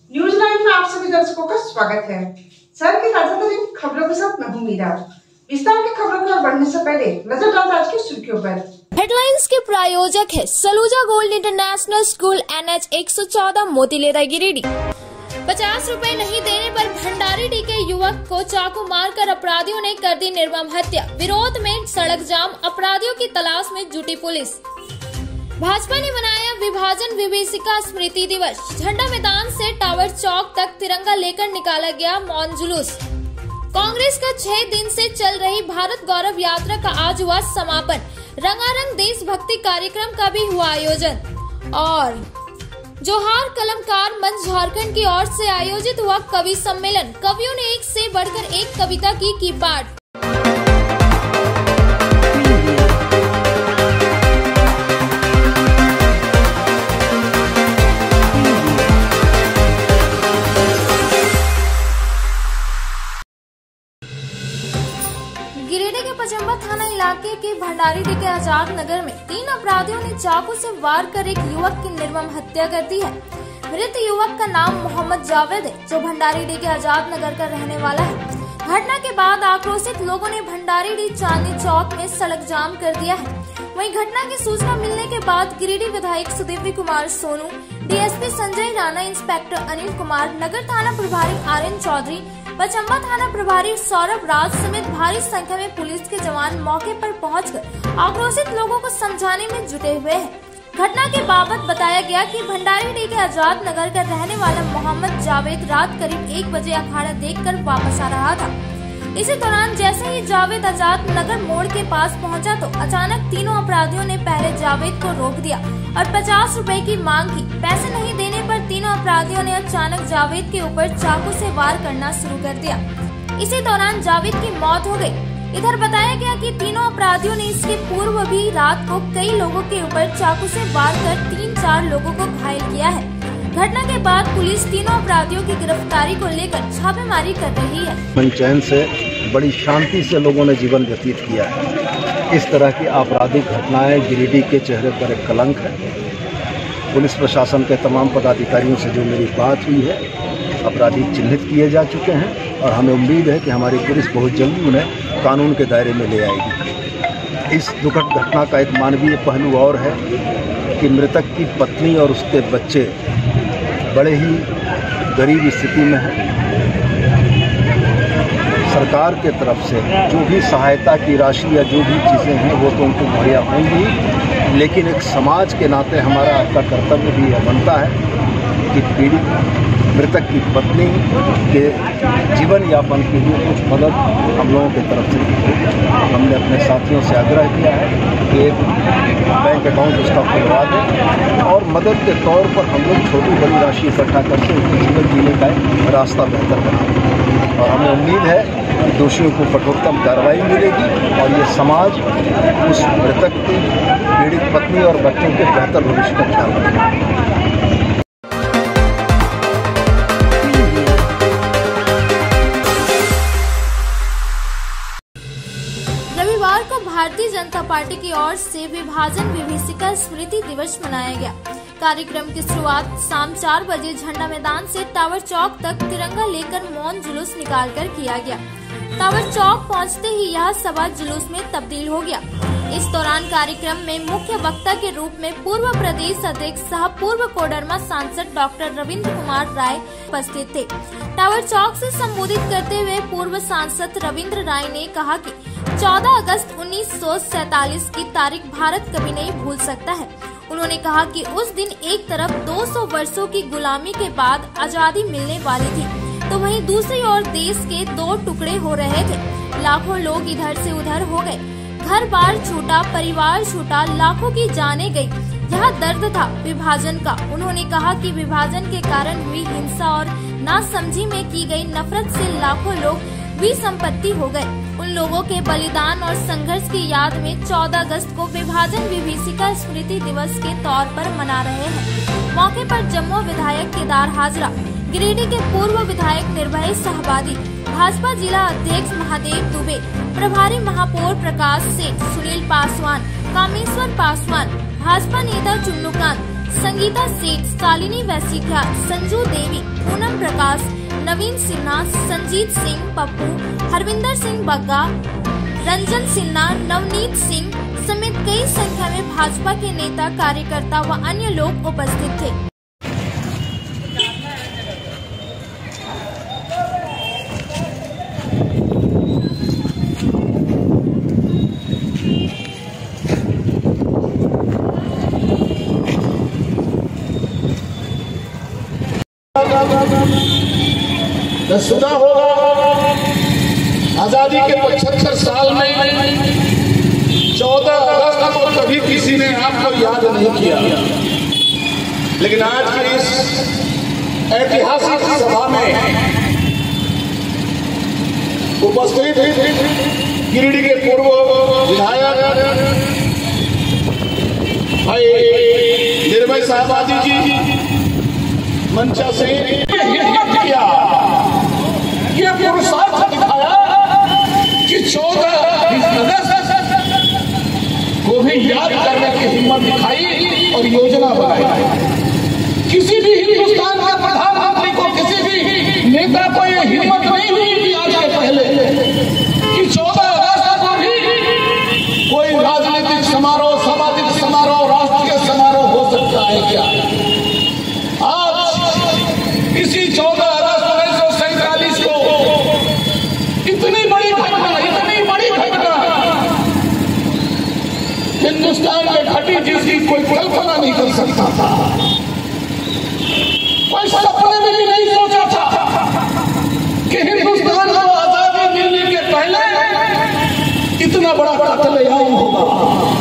News 9 में आप सभी दर्शकों का स्वागत है। शहर की ताजा तरीन खबरों के साथ मैं हूं मीरा। विस्तार की खबरों की ओर बढ़ने से पहले नजर डालते आज की सुर्खियों पर। हेडलाइंस के प्रायोजक है Saluja gold international school NH 114 Motilera Giridih. 50 रुपए नहीं देने पर भंडारीडीह के युवक को चाकू मारकर अपराधियों ने कर दी निर्मम हत्या। विरोध में सड़क जाम, अपराधियों की तलाश में जुटी पुलिस। भाजपा ने मनाया विभाजन विभीषिका स्मृति दिवस। झंडा मैदान से टावर चौक तक तिरंगा लेकर निकाला गया मौन जुलूस। कांग्रेस का 6 दिन से चल रही भारत गौरव यात्रा का आज हुआ समापन। रंगारंग देशभक्ति कार्यक्रम का भी हुआ आयोजन। और जोहार कलमकार मंच झारखंड की ओर से आयोजित हुआ कवि सम्मेलन। कवियों ने एक से बढ़कर एक कविता की पाठ। गिरिडीह के पचम्बा थाना इलाके के भंडारीडीह के आजाद नगर में 3 अपराधियों ने चाकू से वार कर एक युवक की निर्मम हत्या कर दी है। मृत युवक का नाम मोहम्मद जावेद है, जो भंडारीडीह के आजाद नगर का रहने वाला है। घटना के बाद आक्रोशित लोगों ने भंडारीडीह चांदनी चौक में सड़क जाम कर दिया है। वहीं घटना की सूचना मिलने के बाद गिरिडीह विधायक सुदिव्य कुमार सोनू, DSP संजय राणा, इंस्पेक्टर अनिल कुमार, नगर थाना प्रभारी RN चौधरी, पचम्बा थाना प्रभारी सौरभ राज समेत भारी संख्या में पुलिस के जवान मौके पर पहुंचकर आक्रोशित लोगों को समझाने में जुटे हुए हैं। घटना के बाबत बताया गया कि भंडारीडीह के आजाद नगर का रहने वाला मोहम्मद जावेद रात करीब 1 बजे अखाड़ा देखकर वापस आ रहा था। इसी दौरान जैसे ही जावेद आजाद नगर मोड़ के पास पहुंचा तो अचानक तीनों अपराधियों ने पहले जावेद को रोक दिया और 50 रुपए की मांग की। पैसे नहीं देने पर तीनों अपराधियों ने अचानक जावेद के ऊपर चाकू से वार करना शुरू कर दिया। इसी दौरान जावेद की मौत हो गई। इधर बताया गया कि तीनों अपराधियों ने इसके पूर्व भी रात को कई लोगों के ऊपर चाकू से वार कर 3-4 लोगों को घायल किया है। घटना के बाद पुलिस तीनों अपराधियों की गिरफ्तारी को लेकर छापेमारी कर रही है। पंचायत से बड़ी शांति से लोगों ने जीवन व्यतीत किया है। इस तरह की आपराधिक घटनाएं गिरिडीह के चेहरे पर एक कलंक है। पुलिस प्रशासन के तमाम पदाधिकारियों से जो मेरी बात हुई है, अपराधी चिन्हित किए जा चुके हैं और हमें उम्मीद है कि हमारी पुलिस बहुत जल्दी उन्हें कानून के दायरे में ले आएगी। इस दुखद घटना का एक मानवीय पहलू और है कि मृतक की पत्नी और उसके बच्चे बड़े ही गरीब स्थिति में हैं। सरकार के तरफ से जो भी सहायता की राशि या जो भी चीज़ें हैं वो तो उनको मुहैया होंगी, लेकिन एक समाज के नाते हमारा आपका कर्तव्य भी यह बनता है कि पीड़ित मृतक की पत्नी के जीवन यापन के लिए कुछ मदद हम लोगों की तरफ से की। हमने अपने साथियों से आग्रह किया है कि एक बैंक अकाउंट उसका खुलवा दें और मदद के तौर पर हम लोग छोटी बड़ी राशि इकट्ठा करके उनके जीवन जीने का एक रास्ता बेहतर बनाएं। और हमें उम्मीद है कि दोषियों को कठोरतम कार्रवाई मिलेगी और ये समाज उस मृतक की पीड़ित पत्नी और बच्चों के बेहतर भविष्य का ख्याल रखेगा। रविवार को भारतीय जनता पार्टी की ओर से विभाजन विभीषिका स्मृति दिवस मनाया गया। कार्यक्रम की शुरुआत शाम 4 बजे झंडा मैदान से टावर चौक तक तिरंगा लेकर मौन जुलूस निकालकर किया गया। टावर चौक पहुंचते ही यह सभा जुलूस में तब्दील हो गया। इस दौरान कार्यक्रम में मुख्य वक्ता के रूप में पूर्व प्रदेश अध्यक्ष सह पूर्व कोडरमा सांसद डॉक्टर रविंद्र कुमार राय उपस्थित थे। टावर चौक से संबोधित करते हुए पूर्व सांसद रविंद्र राय ने कहा कि 14 अगस्त 1947 की तारीख भारत कभी नहीं भूल सकता है। उन्होंने कहा कि उस दिन एक तरफ 200 वर्षों की गुलामी के बाद आजादी मिलने वाली थी, तो वहीं दूसरी ओर देश के 2 टुकड़े हो रहे थे। लाखों लोग इधर से उधर हो गए, घर बार छूटा, परिवार छूटा, लाखों की जानें गई। यह दर्द था विभाजन का। उन्होंने कहा कि विभाजन के कारण हुई हिंसा और नासमझी में की गई नफरत से लाखों लोग विसंपत्ति हो गए। उन लोगों के बलिदान और संघर्ष की याद में 14 अगस्त को विभाजन विभीषिका स्मृति दिवस के तौर पर मना रहे हैं। मौके पर जम्मू विधायक केदार हाजरा, गिरिडीह के पूर्व विधायक निर्भय सहबादी, भाजपा जिला अध्यक्ष महादेव दुबे, प्रभारी महापौर प्रकाश सेठ, सुनील पासवान, कामेश्वर पासवान, भाजपा नेता चुन्नूकांत, संगीता सेठ, शालिनी वैसिखिया, संजू देवी, पूनम प्रकाश, नवीन सिन्हा, संजीत सिंह, पप्पू, हरविंदर सिंह बग्गा, रंजन सिन्हा, नवनीत सिंह समेत कई संख्या में भाजपा के नेता, कार्यकर्ता व अन्य लोग उपस्थित थे। सुना होगा आजादी के 75 साल में 14 अगस्त को कभी किसी ने आपको याद नहीं किया, लेकिन आज की इस ऐतिहासिक सभा में उपस्थित गिरिडीह के पूर्व विधायक भाई निर्मय साहबादी जी मंचा से किया, ये पुरुषार्थ दिखाया कि 14 अगस्त को भी याद करने की हिम्मत दिखाई और योजना बनाई। किसी भी हिंदुस्तान के प्रधानमंत्री को, किसी भी नेता को ये हिम्मत नहीं हुई थी आज के पहले कि 14 अगस्त को भी कोई राजनीतिक समारोह, सामाजिक समारोह, राष्ट्रीय समारोह हो सकता है क्या। इसी 14 अगस्त 1947 को इतनी बड़ी घटना हिंदुस्तान में घटी जिसकी कोई कल्पना नहीं कर सकता था, कोई सपने में भी नहीं सोचा था कि हिंदुस्तान को आजादी मिलने के पहले इतना बड़ा कत्लेआम होगा।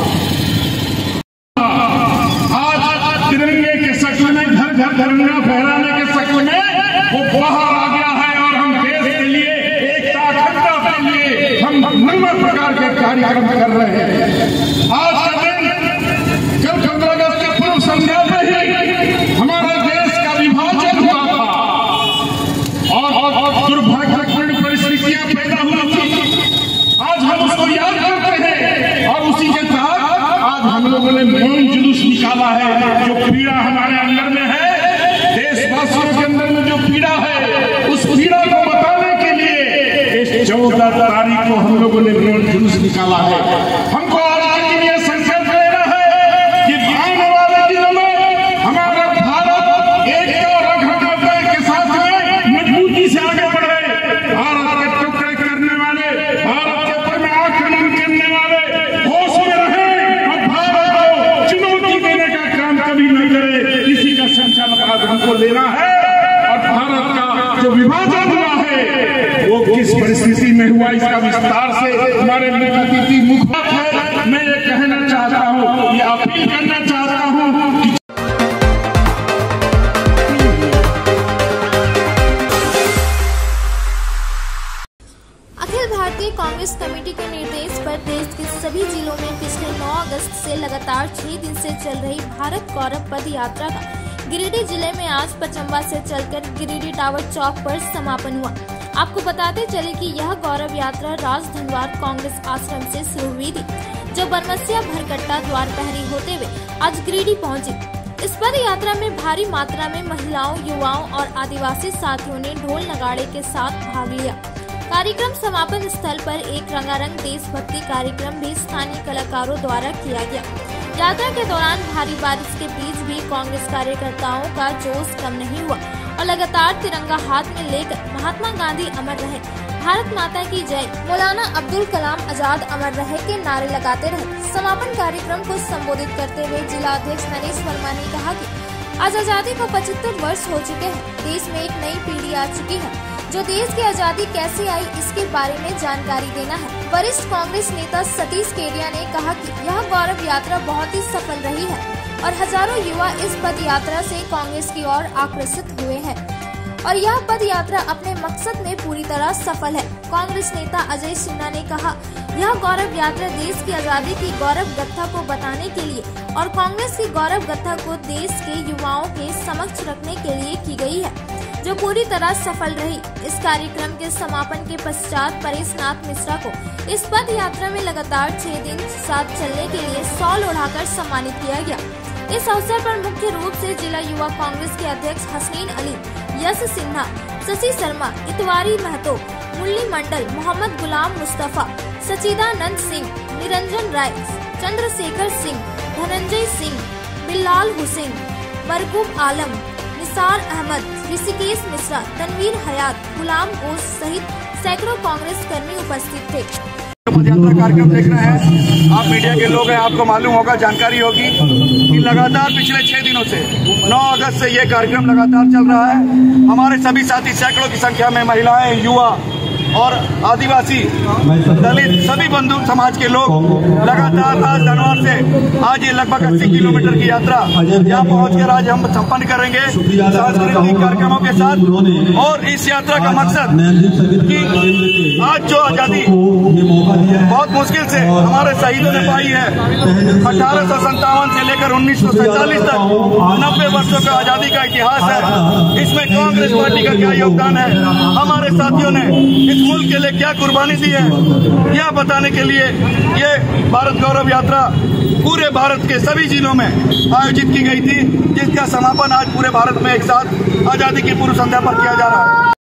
आज तिरंगे के शक्ल में, घर घर तिरंगा फहराने के शक्ल में वो बाहर आ गया है और हम देश के लिए, एकता अखंडता के लिए हम नए प्रकार के कार्यक्रम कर रहे हैं। आज का दिन जब 15 अगस्त के पूर्व संध्या में ही हमारे देश का विभाजन हुआ था और दुर्भाग्यपूर्ण परिस्थितियां पैदा हुई थी, आज हम उसको याद करते हैं और उसी के तहत आज हम लोगों ने मौन जुलूस निकाला है। जो पीड़ा हमारे अंदर में है, देशवासियों के अंदर में जो पीड़ा है, उस पीड़ा को बताने के लिए 14 तारीख को हम लोगों ने मौन जुलूस निकाला है। हमको आज के लिए संकल्प लेना है कि आने वाले दिनों में हमारा भारत एकता और अखंडता के साथ में मजबूती से आगे बढ़े। भारत के टुकड़े करने वाले, भारत के ऊपर में आक्रमण करने वाले होश में रहे और भारत को चुनौती देने का काम कभी नहीं करे। इसी का संकल्प आज हमको लेना है। और भारत का जो विभाजन हुआ है वो किस परिस्थिति में हुआ, इसका विस्तार से हमारे मुख्य मुख है। मैं ये कहना चाहता हूँ, ये अपील करना चाहता हूँ कि अखिल भारतीय कांग्रेस कमेटी के निर्देश पर देश के सभी जिलों में पिछले 9 अगस्त से लगातार 6 दिन से चल रही भारत गौरव पद यात्रा का गिरिडीह जिले में आज पचम्बा से चलकर गिरिडीह टावर चौक पर समापन हुआ। आपको बताते चले कि यह गौरव यात्रा राजधनवार कांग्रेस आश्रम से शुरू हुई थी, जो बरमसिया भरकट्टा द्वार पहरी होते हुए आज गिरिडीह पहुंची। इस पद यात्रा में भारी मात्रा में महिलाओं, युवाओं और आदिवासी साथियों ने ढोल नगाड़े के साथ भाग लिया। कार्यक्रम समापन स्थल पर एक रंगारंग देशभक्ति कार्यक्रम भी स्थानीय कलाकारों द्वारा किया गया। यात्रा के दौरान भारी बारिश के बीच भी कांग्रेस कार्यकर्ताओं का जोश कम नहीं हुआ और लगातार तिरंगा हाथ में लेकर महात्मा गांधी अमर रहे, भारत माता की जय, मौलाना अब्दुल कलाम आजाद अमर रहे के नारे लगाते रहे। समापन कार्यक्रम को संबोधित करते हुए जिला अध्यक्ष नरेश वर्मा ने कहा कि आज आजादी को 75 वर्ष हो चुके हैं। देश में एक नई पीढ़ी आ चुकी है जो देश की आजादी कैसे आई इसके बारे में जानकारी देना है। वरिष्ठ कांग्रेस नेता सतीश केडिया ने कहा कि यह गौरव यात्रा बहुत ही सफल रही है और हजारों युवा इस पद यात्रा से कांग्रेस की ओर आकर्षित हुए हैं और यह पद यात्रा अपने मकसद में पूरी तरह सफल है। कांग्रेस नेता अजय सिन्हा ने कहा, यह गौरव यात्रा देश की आजादी की गौरव गाथा को बताने के लिए और कांग्रेस की गौरव गाथा को देश के युवाओं के समक्ष रखने के लिए की गई है, जो पूरी तरह सफल रही। इस कार्यक्रम के समापन के पश्चात परेश नाथ मिश्रा को इस पद यात्रा में लगातार 6 दिन साथ चलने के लिए शॉल ओढ़ाकर सम्मानित किया गया। इस अवसर पर मुख्य रूप से जिला युवा कांग्रेस के अध्यक्ष हसनैन अली, यश सिन्हा, शशि शर्मा, इतवारी महतो, मुरली मंडल, मोहम्मद गुलाम मुस्तफा, सचिदानंद सिंह, निरंजन राय, चंद्रशेखर सिंह, धनंजय सिंह, बिलाल हुसैन, मरकूब आलम, निसार अहमद, ऋषिकेश मिश्रा, तनवीर हयात, गुलाम गोश सहित सैकड़ों कांग्रेस कर्मी उपस्थित थे। पदयात्रा कार्यक्रम देख रहे हैं, आप मीडिया के लोग हैं, आपको मालूम होगा, जानकारी होगी कि लगातार पिछले 6 दिनों से 9 अगस्त से ये कार्यक्रम लगातार चल रहा है। हमारे सभी साथी सैकड़ों की संख्या में महिलाएं, युवा और आदिवासी, दलित, सभी बंधु समाज के लोग लगातार आज धनवार से आज ये लगभग 80 किलोमीटर की यात्रा यहाँ पहुंचकर आज हम संपन्न करेंगे सांस्कृतिक कार्यक्रमों के साथ। और इस यात्रा का मकसद कि आज जो आजादी बहुत मुश्किल से हमारे शहीदों ने पाई है, 1857 से लेकर 1947 तक 90 वर्षों का आजादी का इतिहास है। इसमें कांग्रेस पार्टी का क्या योगदान है, हमारे साथियों ने इस मुल्क के लिए क्या कुर्बानी दी है, यह बताने के लिए ये भारत गौरव यात्रा पूरे भारत के सभी जिलों में आयोजित की गई थी, जिसका समापन आज पूरे भारत में एक साथ आजादी की पूर्व संध्या पर किया जा रहा है।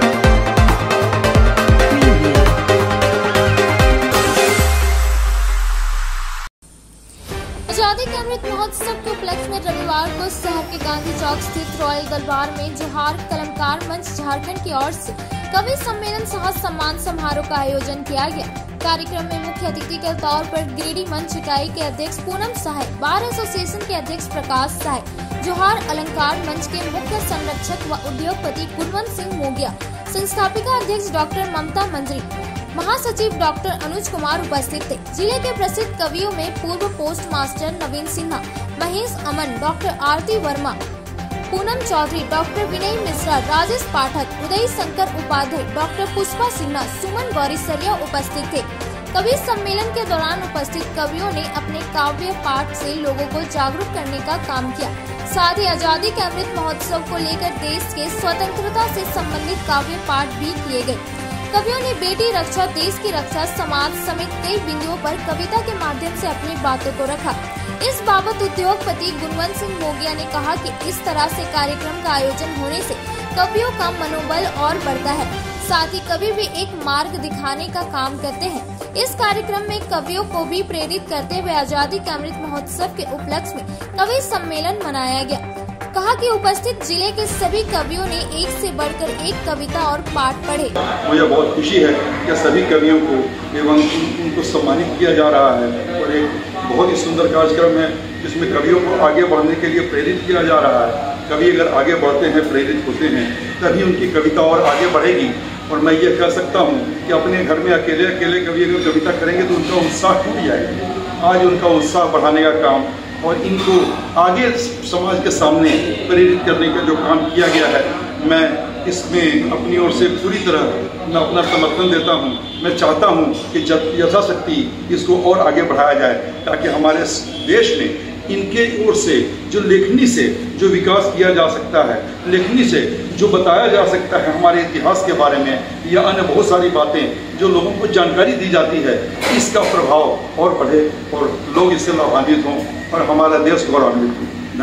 आजादी के अमृत महोत्सव के उपलक्ष्य में रविवार को शहर के गांधी चौक स्थित रॉयल दरबार में जोहार कलमकार मंच झारखंड की ओर से कवि सम्मेलन सह सम्मान समारोह का आयोजन किया गया। कार्यक्रम में मुख्य अतिथि के तौर पर गिरिडीह मंच इकाई के अध्यक्ष पूनम सहाय, बार एसोसिएशन के अध्यक्ष प्रकाश सहाय, जोहार अलंकार मंच के मुख्य संरक्षक व उद्योगपति गुणवंत सिंह मोगिया, संस्थापिका अध्यक्ष डॉक्टर ममता मंजरी, महासचिव डॉक्टर अनुज कुमार उपस्थित थे। जिले के प्रसिद्ध कवियों में पूर्व post master Naveen Sinha, Mahesh Aman, doctor Aarti Verma, Poonam Chaudhary, doctor Vinay Mishra, Rajesh Pathak, Uday Shankar Upadhyay, doctor Pushpa Sinha, Suman Gaurisaria उपस्थित थे। कवि सम्मेलन के दौरान उपस्थित कवियों ने अपने काव्य पाठ से लोगों को जागरूक करने का काम किया। साथ ही आजादी के अमृत महोत्सव को लेकर देश के स्वतंत्रता से संबंधित काव्य पाठ भी किए गए। कवियों ने बेटी रक्षा, देश की रक्षा, समाज समेत कई बिंदुओं पर कविता के माध्यम से अपनी बातों को रखा। इस बाबत उद्योगपति गुणवंत सिंह मोगिया ने कहा कि इस तरह से कार्यक्रम का आयोजन होने से कवियों का मनोबल और बढ़ता है, साथ ही कवि भी एक मार्ग दिखाने का काम करते हैं। इस कार्यक्रम में कवियों को भी प्रेरित करते हुए आजादी के अमृत महोत्सव के उपलक्ष्य में कवि सम्मेलन मनाया गया। कहा कि उपस्थित जिले के सभी कवियों ने एक से बढ़कर एक कविता और पाठ पढ़े। मुझे बहुत खुशी है कि सभी कवियों को एवं उनको सम्मानित किया जा रहा है और एक बहुत ही सुंदर कार्यक्रम है जिसमें कवियों को आगे बढ़ने के लिए प्रेरित किया जा रहा है। कवि अगर आगे बढ़ते हैं, प्रेरित होते हैं, तभी उनकी कविता और आगे बढ़ेगी। और मैं ये कह सकता हूँ कि अपने घर में अकेले अकेले कवि अगर कविता करेंगे तो उनका उत्साह टूट जाएगा। आज उनका उत्साह बढ़ाने का काम और इनको आगे समाज के सामने प्रेरित करने का जो काम किया गया है, मैं इसमें अपनी ओर से पूरी तरह मैं अपना समर्थन देता हूं। मैं चाहता हूं कि यथाशक्ति इसको और आगे बढ़ाया जाए ताकि हमारे देश में इनके ओर से जो लेखनी से जो विकास किया जा सकता है, लेखनी से जो बताया जा सकता है हमारे इतिहास के बारे में या अन्य बहुत सारी बातें जो लोगों को जानकारी दी जाती है, इसका प्रभाव और बढ़े और लोग इससे लाभान्वित हों और हमारा देश गौरवान्वित हो।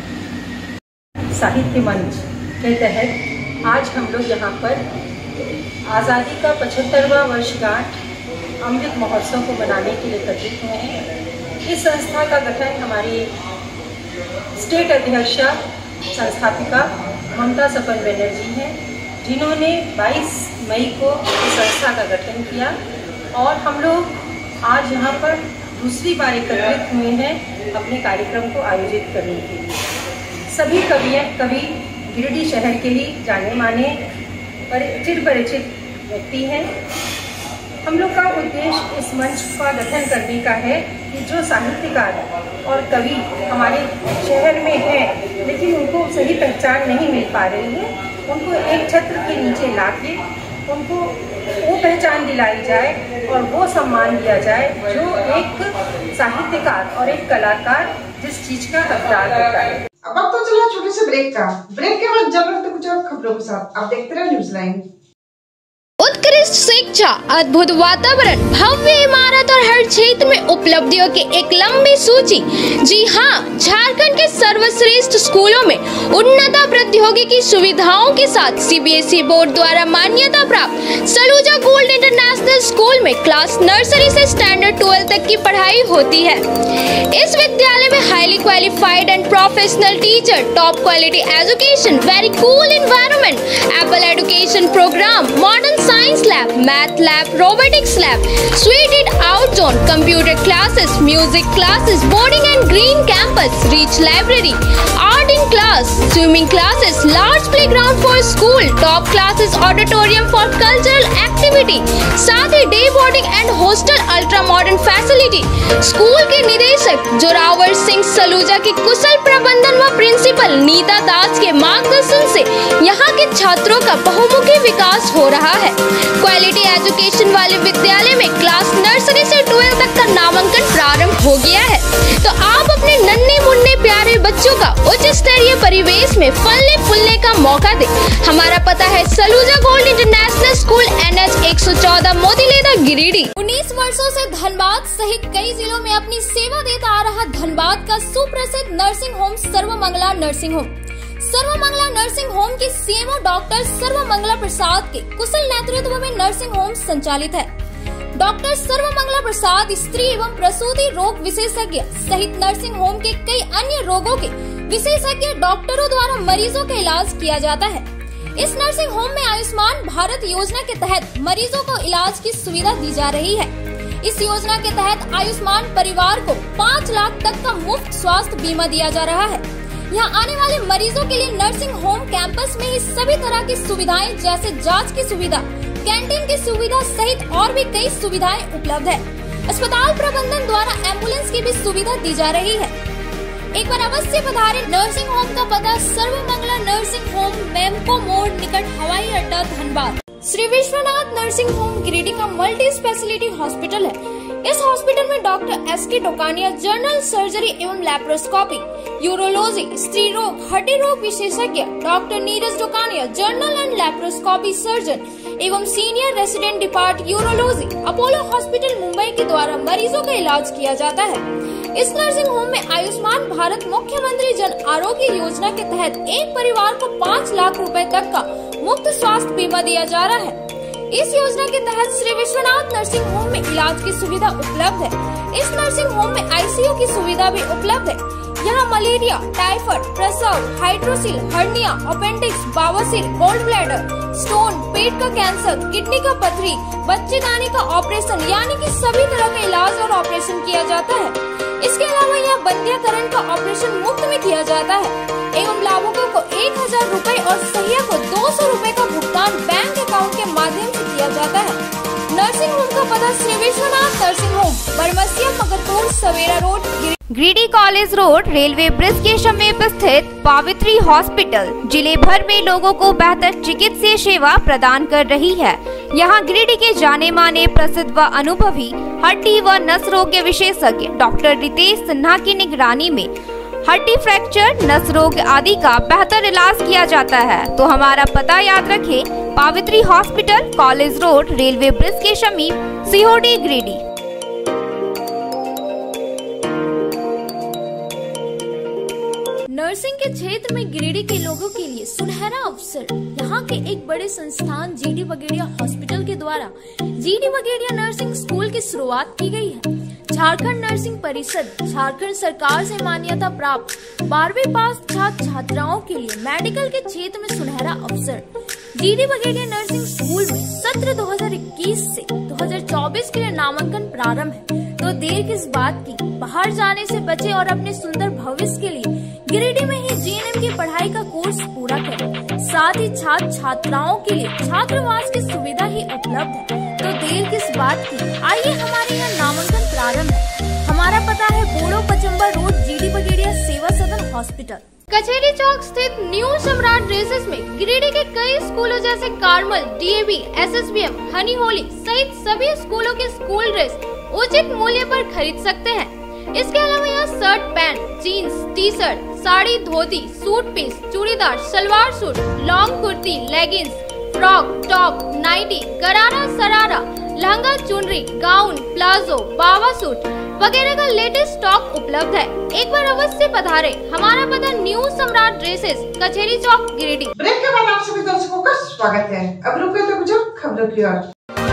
धन्यवाद। साहित्य मंच के तहत आज हम लोग यहाँ पर आज़ादी का 75वां वर्षगांठ अमृत महोत्सव को मनाने के लिए एकत्रित हुए हैं। इस संस्था का गठन हमारी स्टेट अध्यक्षा संस्थापिका ममता सपन बनर्जी हैं, जिन्होंने 22 मई को इस संस्था का गठन किया और हम लोग आज यहाँ पर दूसरी बार एकत्रित हुए हैं अपने कार्यक्रम को आयोजित करने के लिए। सभी कवि गिरिडीह शहर के ही जाने माने परिचित व्यक्ति हैं। हम लोग का उद्देश्य इस मंच का गठन करने का है कि जो साहित्यकार और कवि हमारे शहर में हैं लेकिन उनको सही पहचान नहीं मिल पा रही है, उनको एक छत्र के नीचे लाके उनको वो पहचान दिलाई जाए और वो सम्मान दिया जाए जो एक साहित्यकार और एक कलाकार जिस चीज का हकदार होता है। अब तो चला छोटे से ब्रेक के बाद जब तक कुछ और खबरों के साथ आप देखते रहे न्यूज़ लाइन। उत्कृष्ट शिक्षा, अद्भुत वातावरण, भव्य इमारत और हर क्षेत्र में उपलब्धियों की एक लंबी सूची। जी हाँ, झारखंड के सर्वश्रेष्ठ स्कूलों में उन्नत प्रौद्योगिकी सुविधाओं के साथ सीबीएसई बोर्ड द्वारा मान्यता प्राप्त सलूजा गोल्ड इंटरनेशनल स्कूल में क्लास नर्सरी से स्टैंडर्ड 12 तक की पढ़ाई होती है। इस विद्यालय में highly qualified and professional teacher, top quality education, very cool environment, apple education programme, modern science lab, math lab, robotics lab, suited out zone, computer classes, music classes, boarding and green campus, rich library, art in class, swimming classes, large playground for school, top classes, auditorium for cultural activity, साथ ही day boarding and hostel, ultra modern facility. School के निदेशक जोरावर सिंह सलूजा की कुशल प्रबंधन व principal Nita दास के मार्गदर्शन से यहाँ के छात्रों का बहुमुखी विकास हो रहा है। क्वालिटी एजुकेशन वाले विद्यालय में क्लास नर्सरी से 12 तक का नामांकन प्रारंभ हो गया है, तो आप अपने नन्हे मुन्ने प्यारे बच्चों का उच्च स्तरीय परिवेश में फलने फूलने का मौका दें। हमारा पता है Saluja gold international school, NH 114, Motileda, Giridih. 19 वर्षों से धनबाद सहित कई जिलों में अपनी सेवा देता आ रहा धनबाद का सुप्रसिद्ध nursing home Sarvamangala nursing home. Sarvamangala nursing home के सीएमओ डॉक्टर सर्वमंगला प्रसाद के कुशल नेतृत्व में नर्सिंग होम संचालित है। डॉक्टर सर्वमंगला प्रसाद स्त्री एवं प्रसूति रोग विशेषज्ञ सहित नर्सिंग होम के कई अन्य रोगों के विशेषज्ञ डॉक्टरों द्वारा मरीजों का इलाज किया जाता है। इस नर्सिंग होम में आयुष्मान भारत योजना के तहत मरीजों को इलाज की सुविधा दी जा रही है। इस योजना के तहत आयुष्मान परिवार को 5 लाख तक का मुफ्त स्वास्थ्य बीमा दिया जा रहा है। यहाँ आने वाले मरीजों के लिए नर्सिंग होम कैंपस में ही सभी तरह की सुविधाएं जैसे जांच की सुविधा, कैंटीन की सुविधा सहित और भी कई सुविधाएं उपलब्ध है। अस्पताल प्रबंधन द्वारा एम्बुलेंस की भी सुविधा दी जा रही है। एक बार अवश्य पधारें। नर्सिंग होम का पता सर्वमंगला नर्सिंग होम, मेमको मोड़ निकट हवाई अड्डा, धनबाद। श्री विश्वनाथ नर्सिंग होम गिरिडीह का मल्टी स्पेशलिटी हॉस्पिटल है। इस हॉस्पिटल में doctor SK Tokania general surgery एवं लैप्रोस्कोपी, यूरोलॉजी, स्त्री रोग, हड्डी रोग विशेषज्ञ, doctor Neeraj Tokania general and laparoscopy surgeon एवं senior resident depart urology, Apollo hospital Mumbai के द्वारा मरीजों का इलाज किया जाता है। इस नर्सिंग होम में आयुष्मान भारत मुख्यमंत्री जन आरोग्य योजना के तहत एक परिवार को 5 लाख रुपए तक का मुफ्त स्वास्थ्य बीमा दिया जा रहा है। इस योजना के तहत श्री विश्वनाथ नर्सिंग होम में इलाज की सुविधा उपलब्ध है। इस नर्सिंग होम में ICU की सुविधा भी उपलब्ध है। यहाँ मलेरिया, टाइफाइड, प्रसव, हाइड्रोसिल, हर्निया, अपेंडिक्स, बवासीर, गोल्ड ब्लैडर, स्टोन, पेट का कैंसर, किडनी का पथरी, बच्चेदानी का ऑपरेशन यानी कि सभी तरह का इलाज और ऑपरेशन किया जाता है। इसके अलावा यहाँ बंध्याकरण का ऑपरेशन मुफ्त में किया जाता है एवं लाभुकों को 1000 रुपए और सहिया को 200 रुपए का भुगतान बैंक अकाउंट के माध्यम से किया जाता है। नर्सिंग होम का पता Shri Vishwanath nursing home, Baramasia, Magarpur, Savera road, Giridih college road, railway bridge के समीप स्थित पावित्री हॉस्पिटल जिले भर में लोगों को बेहतर चिकित्सीय सेवा प्रदान कर रही है। यहाँ गिरिडीह के जाने माने प्रसिद्ध व अनुभवी हड्डी व नस रोग के विशेषज्ञ डॉक्टर रितेश सिन्हा की निगरानी में हड्डी फ्रैक्चर, नस रोग आदि का बेहतर इलाज किया जाता है। तो हमारा पता याद रखें, Pavitri hospital, college road, railway bridge के समीप, सीहोडी, गिरिडीह। नर्सिंग के क्षेत्र में गिरिडीह के लोगों के लिए सुनहरा अवसर। यहाँ के एक बड़े संस्थान GD बगेड़िया हॉस्पिटल के द्वारा GD बगेड़िया नर्सिंग स्कूल की शुरुआत की गई है। झारखंड नर्सिंग परिषद झारखंड सरकार से मान्यता प्राप्त 12वीं पास छात्र छात्राओं के लिए मेडिकल के क्षेत्र में सुनहरा अवसर। GD बगेड़िया नर्सिंग स्कूल में सत्र 2021 से 2024 के लिए नामांकन प्रारंभ है, तो देर किस बात की, बाहर जाने से बचे और अपने सुंदर भविष्य के लिए गिरिडीह में ही GNM की पढ़ाई का कोर्स पूरा करें। साथ ही छात्र छात्राओं के लिए छात्रावास की सुविधा ही उपलब्ध है, तो देर किस बात की, आइए हमारे यहाँ नामांकन प्रारंभ है। हमारा पता है Boro Pachamba road, GD Bagedia Seva Sadan hospital, कचहरी चौक स्थित न्यू सम्राट ड्रेसेस में गिरिडीह के कई स्कूलों जैसे Carmel, DAV, SSBM, Honey Holy सहित सभी स्कूलों के स्कूल ड्रेस उचित मूल्य पर खरीद सकते हैं। इसके अलावा यहाँ shirt, pant, jeans, T-shirt, sari, dhoti, suit piece, churidar, salwar suit, long kurti, leggings, frock, top, nightie, gharara, sharara, lehenga, चुनरी, गाउन, प्लाजो, बाबा सूट वगैरह का लेटेस्ट स्टॉक उपलब्ध है। एक बार अवश्य पधारे। हमारा पता न्यू सम्राट ड्रेसेस, कचहरी चौक, गिरिडीह। ब्रेक के बाद आप सभी दर्शकों का स्वागत है। अब रुके तो गुजर खबरों की ओर।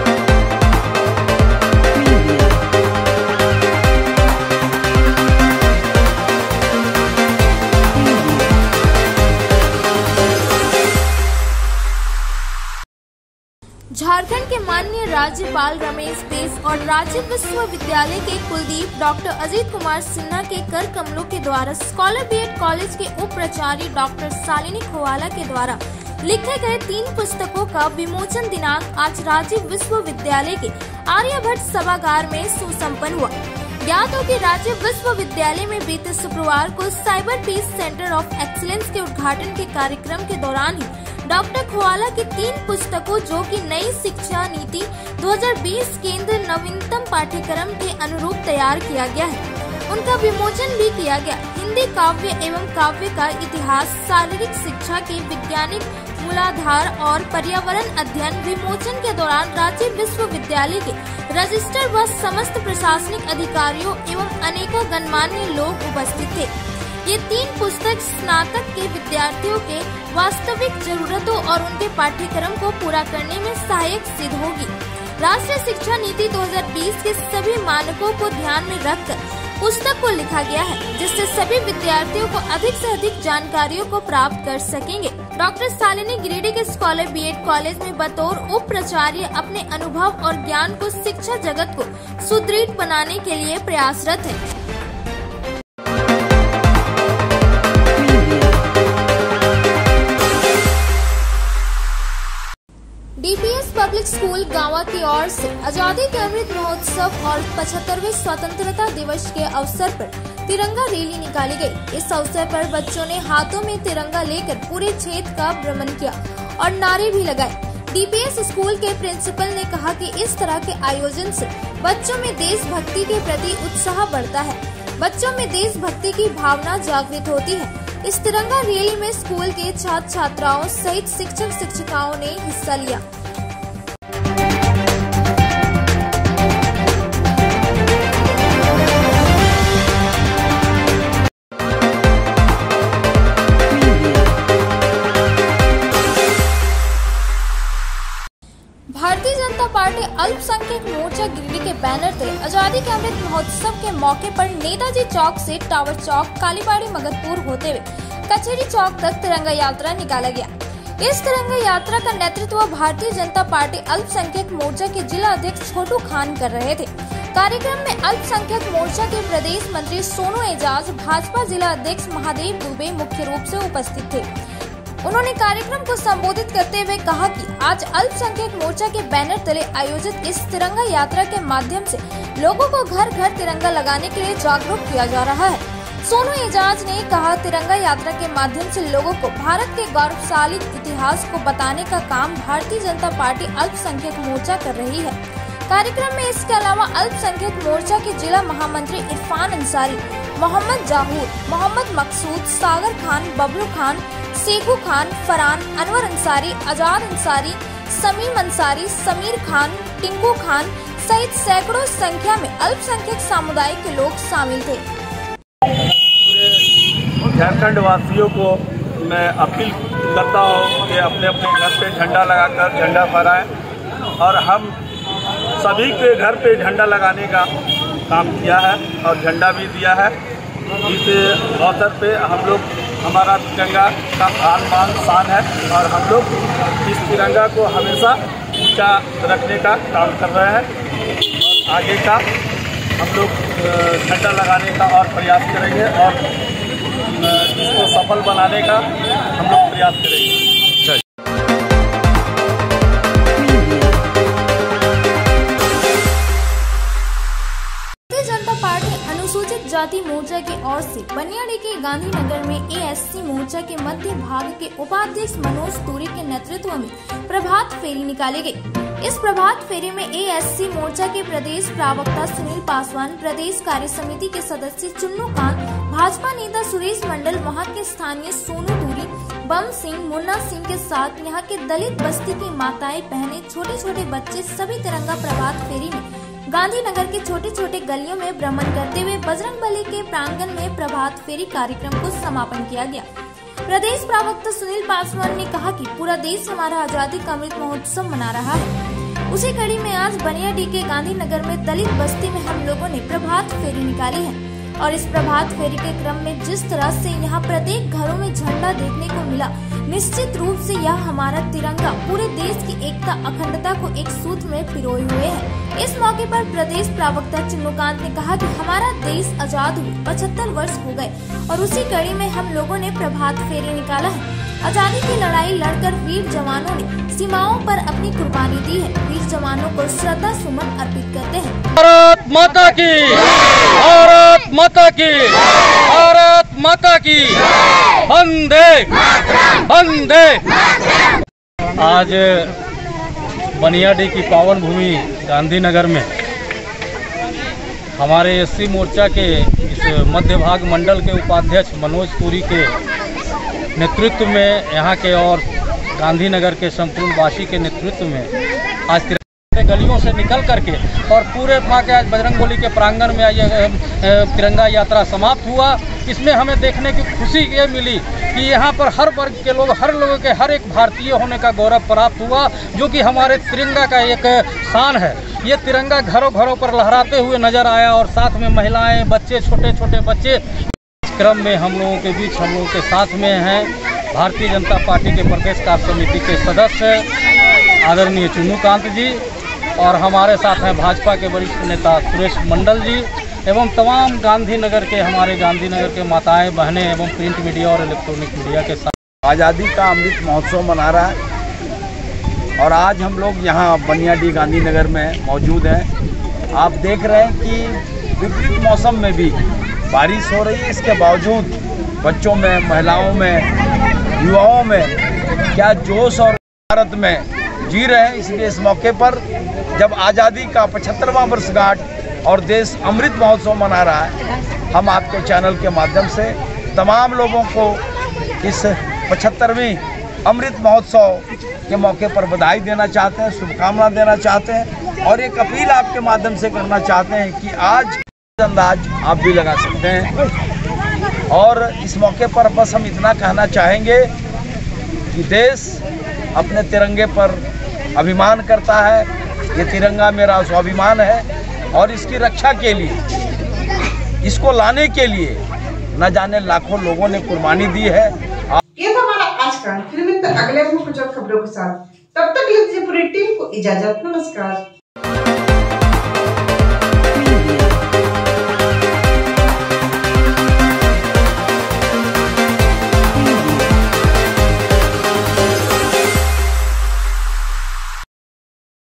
झारखंड के माननीय राज्यपाल रमेश बैस और राज्य विश्वविद्यालय के कुलदीप डॉक्टर अजीत कुमार सिन्हा के कर कमलों के द्वारा स्कॉलर बीएड कॉलेज के उप प्राचार्य डॉक्टर शालिनी खोवाला के द्वारा लिखे गए 3 पुस्तकों का विमोचन दिनांक आज राज्य विश्वविद्यालय के आर्यभट्ट सभागार में सुसंपन्न हुआ। ज्ञात हो कि राज्य विश्वविद्यालय में बीते शुक्रवार को cyber peace centre of excellence के उद्घाटन के कार्यक्रम के दौरान ही डॉक्टर खोवाला की 3 पुस्तकों जो कि नई शिक्षा नीति 2020 केंद्र नवीनतम पाठ्यक्रम के अनुरूप तैयार किया गया है, उनका विमोचन भी किया गया। हिंदी काव्य एवं काव्य का इतिहास, शारीरिक शिक्षा के वैज्ञानिक मूलाधार और पर्यावरण अध्ययन विमोचन के दौरान राज्य विश्वविद्यालय के रजिस्ट्रार व समस्त प्रशासनिक अधिकारियों एवं अनेकों गणमान्य लोग उपस्थित थे। ये 3 पुस्तक स्नातक के विद्यार्थियों के वास्तविक जरूरतों और उनके पाठ्यक्रम को पूरा करने में सहायक सिद्ध होगी। राष्ट्रीय शिक्षा नीति 2020 के सभी मानकों को ध्यान में रखकर पुस्तक को लिखा गया है, जिससे सभी विद्यार्थियों को अधिक से अधिक जानकारियों को प्राप्त कर सकेंगे। डॉक्टर शालिनी गिरिडीह के स्कॉलर बीएड कॉलेज में बतौर उप प्राचार्य अपने अनुभव और ज्ञान को शिक्षा जगत को सुदृढ़ बनाने के लिए प्रयासरत है। डीपीएस पब्लिक स्कूल गांवा की ओर से आजादी के अमृत महोत्सव और 75वें स्वतंत्रता दिवस के अवसर पर तिरंगा रैली निकाली गई। इस अवसर पर बच्चों ने हाथों में तिरंगा लेकर पूरे क्षेत्र का भ्रमण किया और नारे भी लगाए। डीपीएस स्कूल के प्रिंसिपल ने कहा कि इस तरह के आयोजन से बच्चों में देशभक्ति के प्रति उत्साह बढ़ता है, बच्चों में देशभक्ति की भावना जागृत होती है। इस तिरंगा रैली में स्कूल के छात्र छात्राओं सहित शिक्षक शिक्षिकाओं ने हिस्सा लिया। भारतीय जनता पार्टी अल्पसंख्यक मोर्चा गिरिडीह के बैनर तले आजादी के अमृत महोत्सव के मौके पर नेताजी चौक से टावर चौक, कालीबाड़ी, मगधपुर होते हुए कचहरी चौक तक तिरंगा यात्रा निकाला गया। इस तिरंगा यात्रा का नेतृत्व भारतीय जनता पार्टी अल्पसंख्यक मोर्चा के जिला अध्यक्ष छोटू खान कर रहे थे। कार्यक्रम में अल्पसंख्यक मोर्चा के प्रदेश मंत्री सोनू एजाज, भाजपा जिला अध्यक्ष महादेव दुबे मुख्य रूप से उपस्थित थे। उन्होंने कार्यक्रम को संबोधित करते हुए कहा कि आज अल्पसंख्यक मोर्चा के बैनर तले आयोजित इस तिरंगा यात्रा के माध्यम से लोगों को घर घर तिरंगा लगाने के लिए जागरूक किया जा रहा है। सोनू एजाज ने कहा, तिरंगा यात्रा के माध्यम से लोगों को भारत के गौरवशाली इतिहास को बताने का काम भारतीय जनता पार्टी अल्पसंख्यक मोर्चा कर रही है। कार्यक्रम में इसके अलावा अल्पसंख्यक मोर्चा के जिला महामंत्री इरफान अंसारी, मोहम्मद जाहूर, मोहम्मद मकसूद, सागर खान, बबलू खान, शेखू खान, फरहान, अनवर अंसारी, आजाद अंसारी, समीम अंसारी, समीर खान, टिंकू खान सहित सैकड़ों संख्या में अल्पसंख्यक समुदाय के लोग शामिल थे। झारखंड वासियों को मैं अपील करता हूँ कि अपने अपने घर पे झंडा लगाकर झंडा फहराएं और हम सभी के घर पे झंडा लगाने का काम किया है और झंडा भी दिया है। इस अवसर पे हम लोग, हमारा तिरंगा का आन बान शान है और हम लोग इस तिरंगा को हमेशा ऊंचा रखने का काम कर रहे हैं और आगे का हम लोग झंडा लगाने का और प्रयास करेंगे और इसको सफल बनाने का हम लोग प्रयास करेंगे। अनुसूचित जाति मोर्चा की ओर से बनियाडी के गांधीनगर में एएससी मोर्चा के मध्य भाग के उपाध्यक्ष मनोज तूरी के नेतृत्व में प्रभात फेरी निकाली गई। इस प्रभात फेरी में एएससी मोर्चा के प्रदेश प्रवक्ता सुनील पासवान, प्रदेश कार्य समिति के सदस्य चुन्नू खान, भाजपा नेता सुरेश मंडल, वहां के स्थानीय सोनू तूरी, बम सिंह, मुन्ना सिंह के साथ यहाँ के दलित बस्ती की माताएं, बहनें, छोटे छोटे बच्चे सभी तिरंगा प्रभात फेरी में गांधीनगर के छोटे छोटे गलियों में भ्रमण करते हुए बजरंगबली के प्रांगण में प्रभात फेरी कार्यक्रम को समापन किया गया। प्रदेश प्रवक्ता सुनील पासवान ने कहा कि पूरा देश हमारा आजादी का अमृत महोत्सव मना रहा है। उसी कड़ी में आज बनियाडीह के गांधीनगर में दलित बस्ती में हम लोगों ने प्रभात फेरी निकाली है और इस प्रभात फेरी के क्रम में जिस तरह से यहाँ प्रत्येक घरों में झंडा देखने को मिला, निश्चित रूप से यह हमारा तिरंगा पूरे देश की एकता अखंडता को एक सूत्र में पिरोए हुए है। इस मौके पर प्रदेश प्रवक्ता चिन्नुकांत ने कहा कि हमारा देश आजाद हुए 75 वर्ष हो गए और उसी कड़ी में हम लोगों ने प्रभात फेरी निकाला है। आजादी की लड़ाई लड़कर वीर जवानों ने सीमाओं पर अपनी कुर्बानी दी है। वीर जवानों को श्रद्धा सुमन अर्पित करते हैं। भारत माता की, भारत माता की, भारत माता की, वंदे वंदे। आज बनियाडीह की पावन भूमि गांधीनगर में हमारे एससी मोर्चा के इस मध्य भाग मंडल के उपाध्यक्ष मनोज पुरी के नेतृत्व में यहाँ के और गांधीनगर के संपूर्ण वासी के नेतृत्व में आज गलियों से निकल करके और पूरे वहाँ के आज बजरंगबली के प्रांगण में तिरंगा यात्रा समाप्त हुआ। इसमें हमें देखने की खुशी ये मिली कि यहाँ पर हर वर्ग के लोग, हर लोगों के हर एक भारतीय होने का गौरव प्राप्त हुआ, जो कि हमारे तिरंगा का एक शान है। ये तिरंगा घरों घरों पर लहराते हुए नजर आया और साथ में महिलाएं, बच्चे, छोटे छोटे बच्चे। क्रम में हम लोगों के बीच, हम लोगों के साथ में हैं भारतीय जनता पार्टी के प्रदेश कार्य समिति के सदस्य आदरणीय चिन्नुकांत जी और हमारे साथ हैं भाजपा के वरिष्ठ नेता सुरेश मंडल जी एवं तमाम गांधीनगर के, हमारे गांधीनगर के माताएं, बहनें एवं प्रिंट मीडिया और इलेक्ट्रॉनिक मीडिया के साथ आज़ादी का अमृत महोत्सव मना रहा है और आज हम लोग यहाँ बनियाडीह गांधीनगर में मौजूद हैं। आप देख रहे हैं कि विपरीत मौसम में भी बारिश हो रही है, इसके बावजूद बच्चों में, महिलाओं में, युवाओं में क्या जोश और भारत में जी रहे हैं। इसलिए इस मौके पर जब आज़ादी का 75वां वर्षगांठ और देश अमृत महोत्सव मना रहा है, हम आपके चैनल के माध्यम से तमाम लोगों को इस 75वीं अमृत महोत्सव के मौके पर बधाई देना चाहते हैं, शुभकामना देना चाहते हैं और एक अपील आपके माध्यम से करना चाहते हैं कि आज अंदाज आप भी लगा सकते हैं। और इस मौके पर बस हम इतना कहना चाहेंगे कि देश अपने तिरंगे पर अभिमान करता है। ये तिरंगा मेरा स्वाभिमान है और इसकी रक्षा के लिए, इसको लाने के लिए न जाने लाखों लोगों ने कुर्बानी दी है। ये था हमारा आज का, फिर मिलते अगले में कुछ और खबरों के साथ। तब तक लीजिए पूरी टीम को इजाजत। नमस्कार।